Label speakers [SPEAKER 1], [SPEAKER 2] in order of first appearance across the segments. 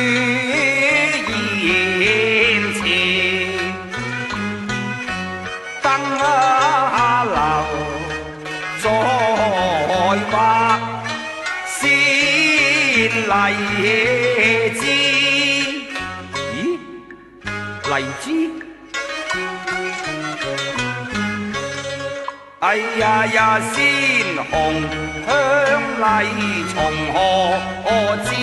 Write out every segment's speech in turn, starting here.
[SPEAKER 1] 眼前，灯下留在画先荔枝。咦，荔枝？哎呀呀，鲜红香荔从何至？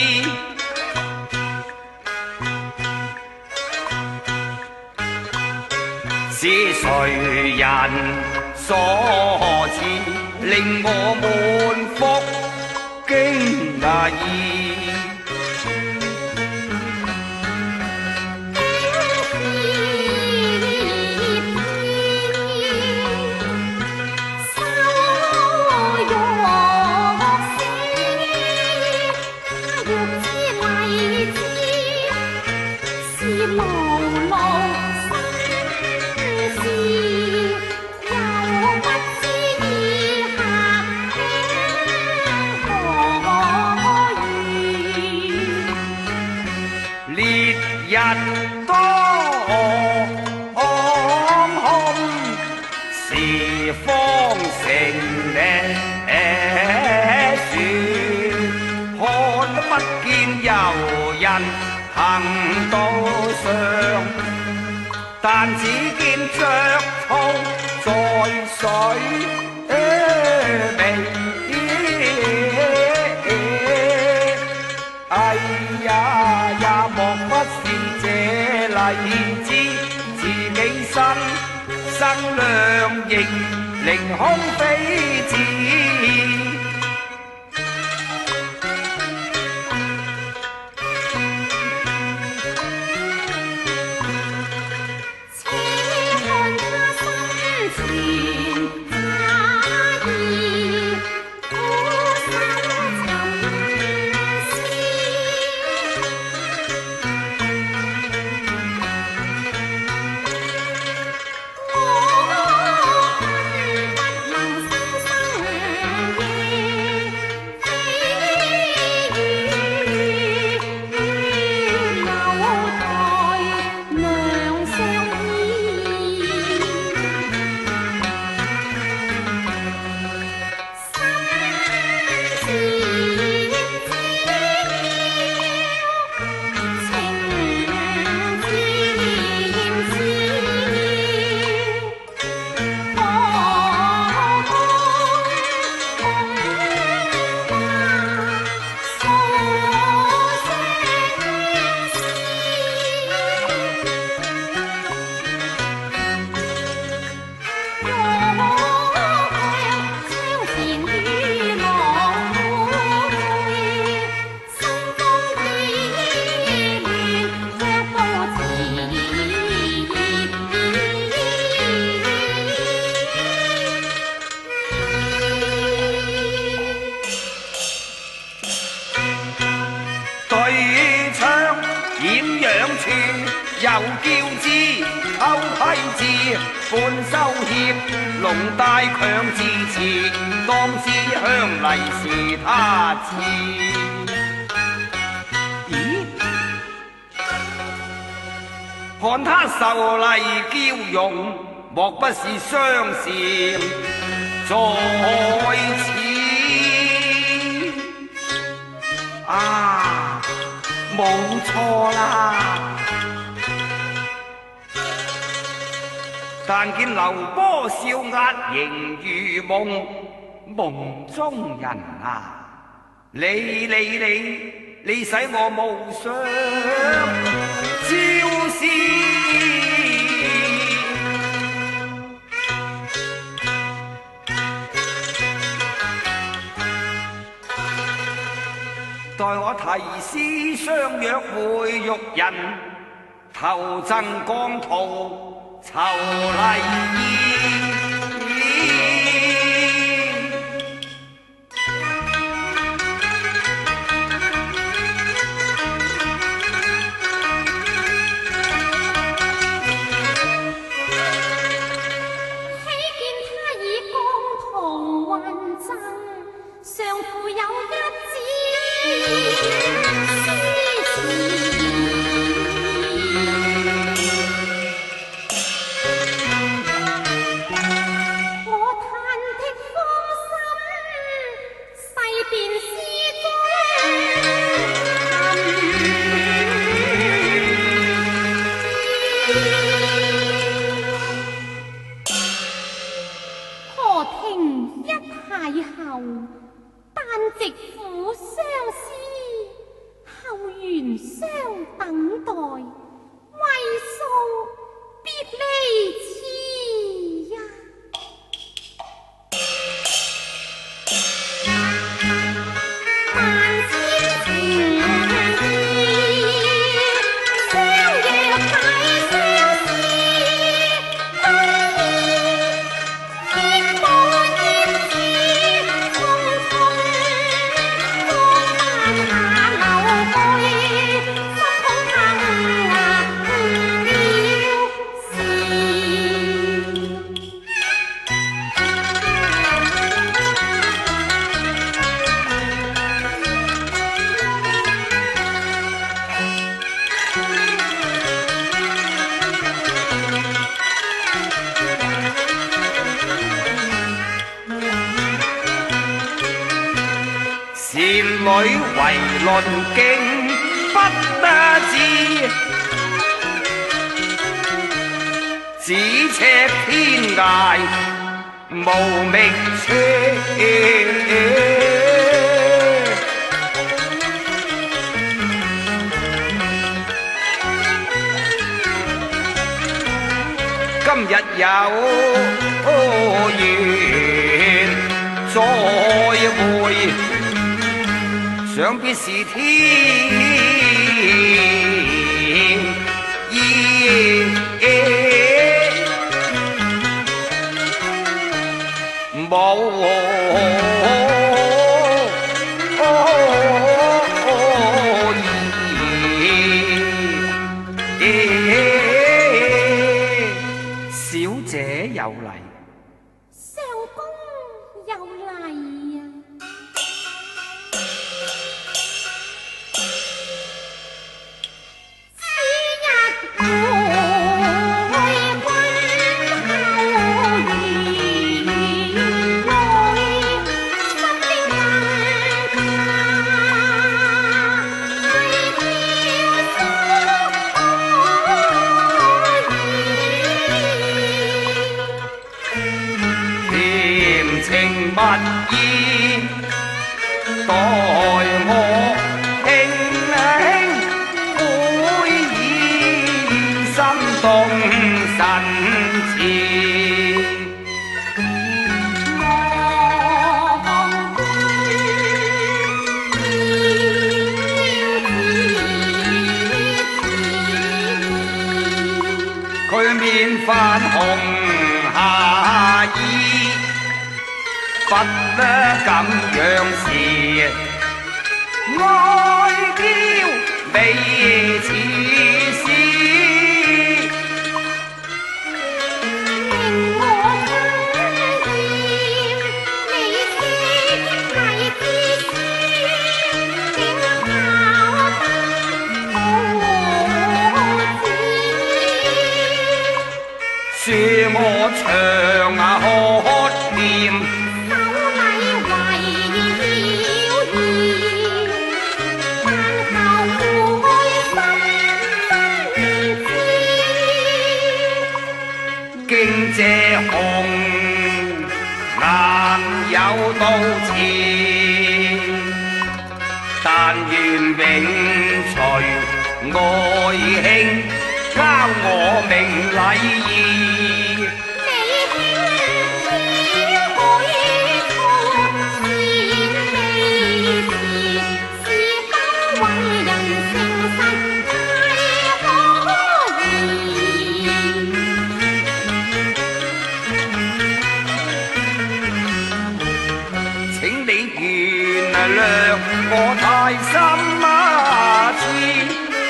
[SPEAKER 1] 是谁人所赐，令我满腹惊异？烈日當空，時方成雪，看不見遊人行道上，但只見雀兔在水邊。哎呀呀，莫不是這荔枝自己生亮亦凌空飛至。又叫之偷批字，半收協龍帶強自持，當知香荔是他賜。咦？看他秀麗嬌容，莫不是雙禪在此啊！冇錯啦。但見流波笑壓形如夢，夢中人啊！你使我無想朝思。待我提詩相約會玉人，投贈江圖酬麗煙。
[SPEAKER 2] 喜見他以江圖運贈，上附有一紙詩詞。 等待，为數別離詞呀。萬千情意，相約喺相思，煙波煙雨，匆匆江晚下流去，心恐幸了
[SPEAKER 1] 善女為論徑不得志，咫尺天涯無名處。今日有緣再會，想必是天意，無小姐有禮。
[SPEAKER 2] 相公有禮呀。
[SPEAKER 1] 情蜜意，待我輕輕會意，心動神馳。佢面泛紅霞衣，不得咁樣事，愛嬌美似詩，
[SPEAKER 2] 令我親厭。你識係知書，竟教得好似，
[SPEAKER 1] 恕我長渴念。經這紅顏有道前，但願永隨愛卿交我明禮儀。我太心痴，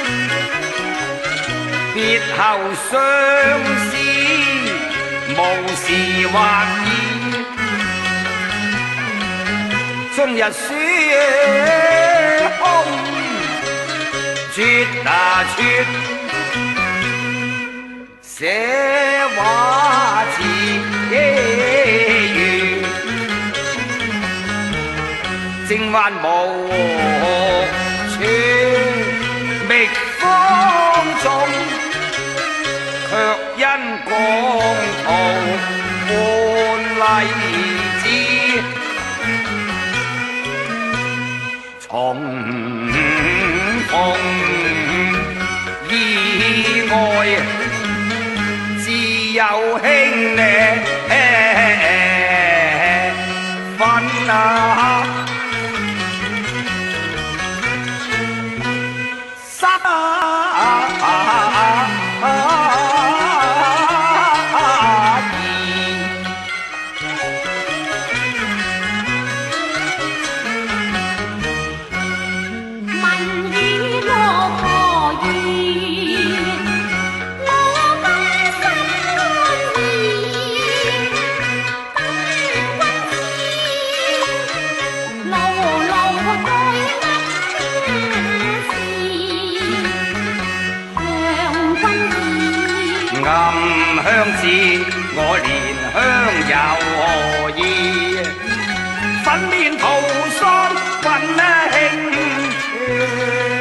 [SPEAKER 1] 別後相思無時或意，終日說空絕絕，寫話詞正還無處覓芳蹤，卻因江途換荔枝，重逢。 有兄呢分啊！暗香似我憐香又何意？粉面塗霜君輕。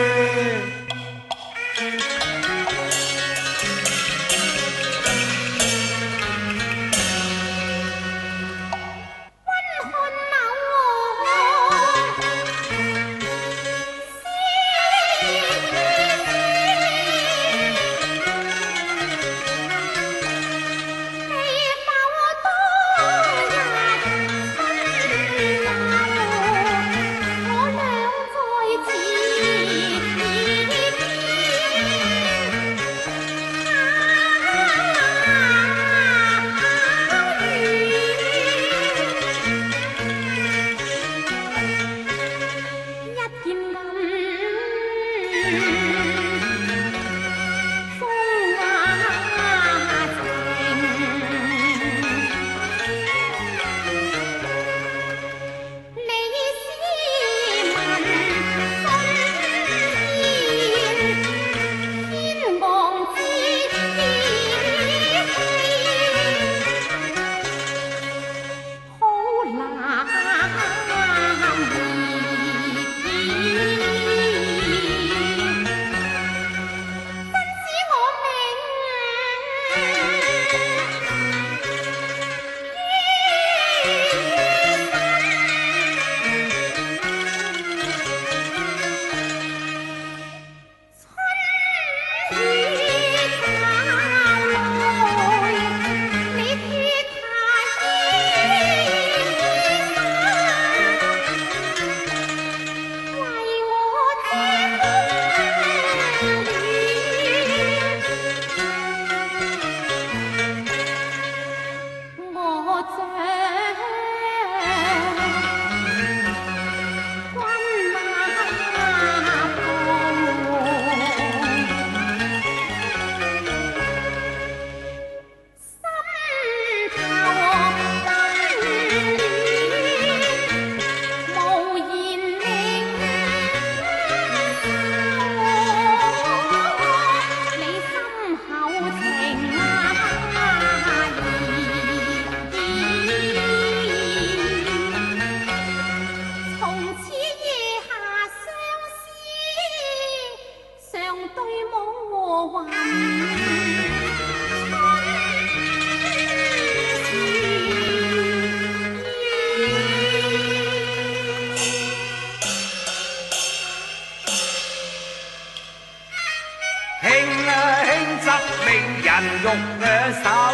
[SPEAKER 1] 人肉嘅手，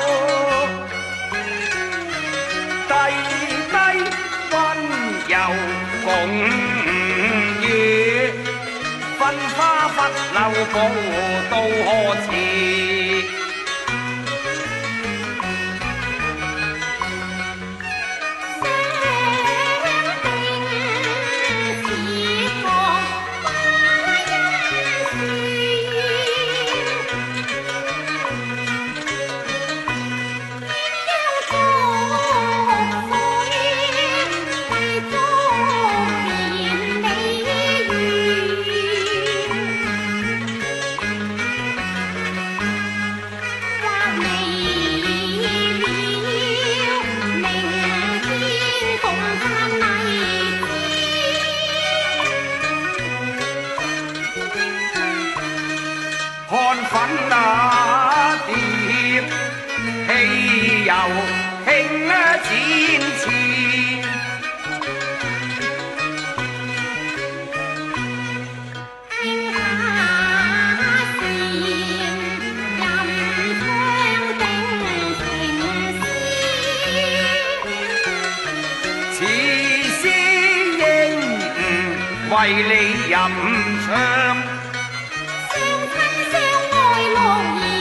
[SPEAKER 1] 低低溫柔共語，分花不留步到何時？看粉那碟，汽油輕剪切，
[SPEAKER 2] 輕下弦，任香鼎。
[SPEAKER 1] 為你吟唱。
[SPEAKER 2] 相親相愛樂兒。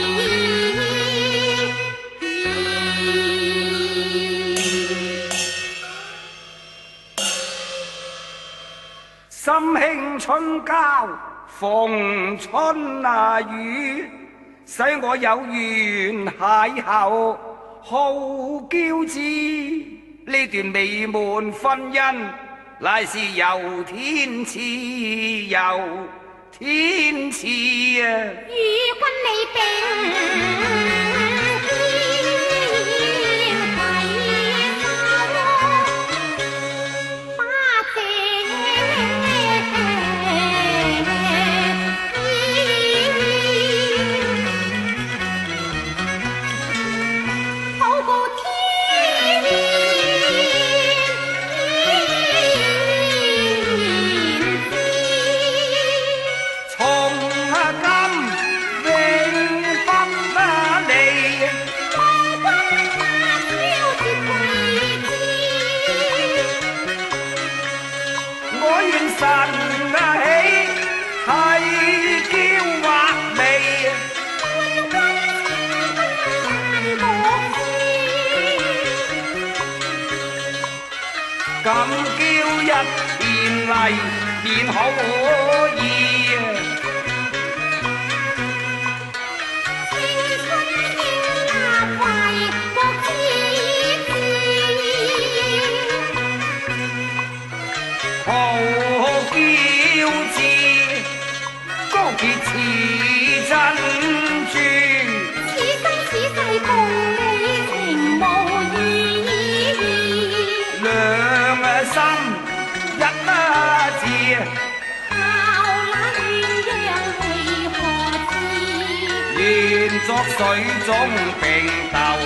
[SPEAKER 1] 心興春交逢春雨，使我有緣邂逅好嬌枝。呢段美滿婚姻，乃是由天賜，由天賜啊！
[SPEAKER 2] 與君你並。
[SPEAKER 1] 神喜係嬌或美，咁嬌一片麗便可以。好嬌枝，高潔似珍珠，
[SPEAKER 2] 此生此世共你情無異。
[SPEAKER 1] 兩心一致，
[SPEAKER 2] 效那鴛鴦為何事？
[SPEAKER 1] 願作水中並鬥。